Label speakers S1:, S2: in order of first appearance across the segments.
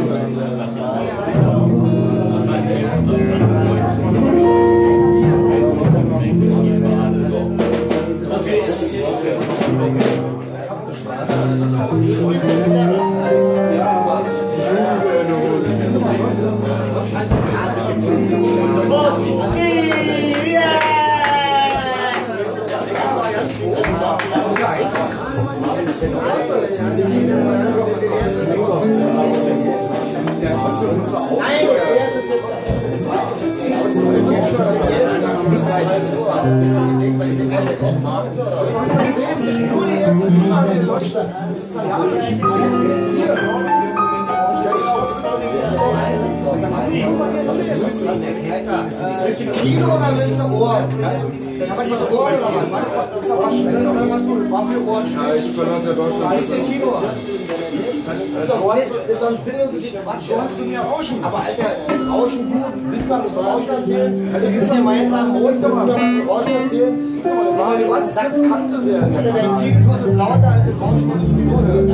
S1: Willst du Kino oder willst du Ohren? Aber diese Ohren oder was? Das ist aber schnell oder was? Was für Ohren? Ja, ich verlasse ja Deutschland. Willst du Kino? Das ist doch ein sinnloser Quatsch. Hast du mir Rauschen? Aber Alter, Rauschen, du willst mal von Rauschen erzählen? Also du willst mir mal jetzt sagen, Mond, du mal was von Rauschen erzählen? Was kannte der? Alter, dein Ziegelkurs ist lauter als im Rauschen, was du sowieso hörst.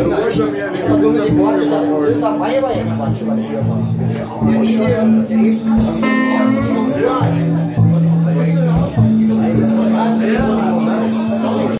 S1: Das ist doch Weiber Quatsch, was du hier machst. Der eben